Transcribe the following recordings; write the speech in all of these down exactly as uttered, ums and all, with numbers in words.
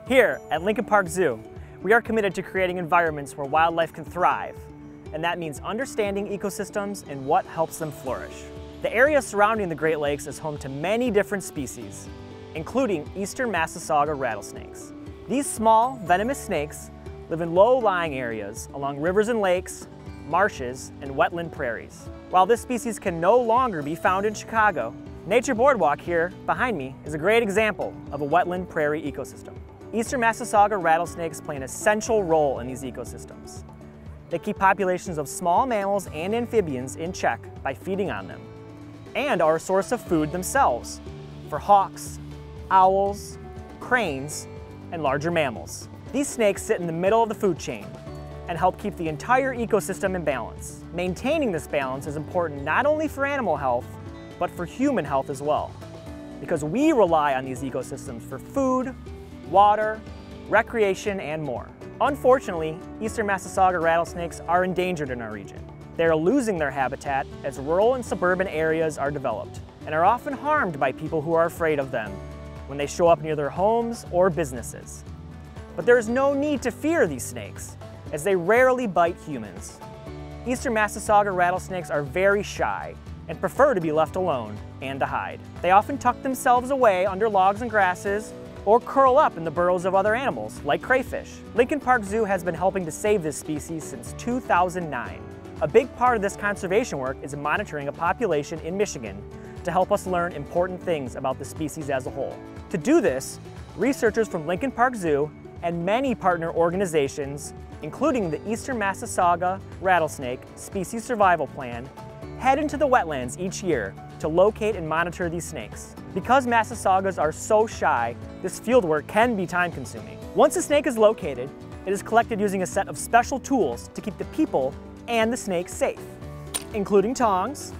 Here at Lincoln Park Zoo, we are committed to creating environments where wildlife can thrive, and that means understanding ecosystems and what helps them flourish. The area surrounding the Great Lakes is home to many different species, including Eastern Massasauga rattlesnakes. These small, venomous snakes live in low-lying areas along rivers and lakes, marshes, and wetland prairies. While this species can no longer be found in Chicago, Nature Boardwalk here behind me is a great example of a wetland prairie ecosystem. Eastern Massasauga rattlesnakes play an essential role in these ecosystems. They keep populations of small mammals and amphibians in check by feeding on them, and are a source of food themselves for hawks, owls, cranes, and larger mammals. These snakes sit in the middle of the food chain and help keep the entire ecosystem in balance. Maintaining this balance is important not only for animal health, but for human health as well, because we rely on these ecosystems for food, water, recreation, and more. Unfortunately, Eastern Massasauga rattlesnakes are endangered in our region. They are losing their habitat as rural and suburban areas are developed, and are often harmed by people who are afraid of them when they show up near their homes or businesses. But there is no need to fear these snakes, as they rarely bite humans. Eastern Massasauga rattlesnakes are very shy and prefer to be left alone and to hide. They often tuck themselves away under logs and grasses or curl up in the burrows of other animals, like crayfish. Lincoln Park Zoo has been helping to save this species since two thousand nine. A big part of this conservation work is monitoring a population in Michigan to help us learn important things about the species as a whole. To do this, researchers from Lincoln Park Zoo and many partner organizations, including the Eastern Massasauga Rattlesnake Species Survival Plan, head into the wetlands each year to locate and monitor these snakes. Because Massasaugas are so shy, this fieldwork can be time-consuming. Once a snake is located, it is collected using a set of special tools to keep the people and the snakes safe, including tongs,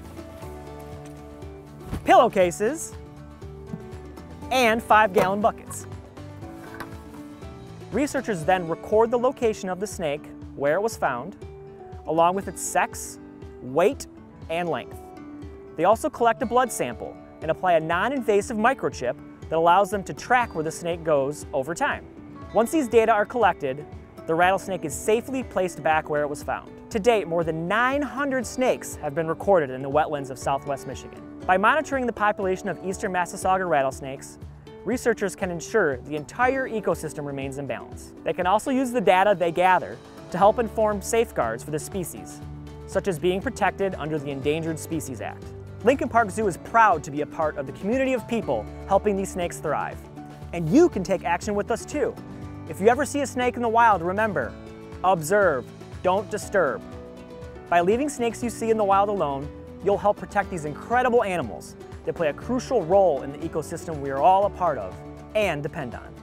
pillowcases, and five-gallon buckets. Researchers then record the location of the snake, where it was found, along with its sex, weight, and length. They also collect a blood sample and apply a non-invasive microchip that allows them to track where the snake goes over time. Once these data are collected, the rattlesnake is safely placed back where it was found. To date, more than nine hundred snakes have been recorded in the wetlands of southwest Michigan. By monitoring the population of Eastern Massasauga rattlesnakes, researchers can ensure the entire ecosystem remains in balance. They can also use the data they gather to help inform safeguards for the species, such as being protected under the Endangered Species Act. Lincoln Park Zoo is proud to be a part of the community of people helping these snakes thrive. And you can take action with us too. If you ever see a snake in the wild, remember, observe, don't disturb. By leaving snakes you see in the wild alone, you'll help protect these incredible animals that play a crucial role in the ecosystem we are all a part of and depend on.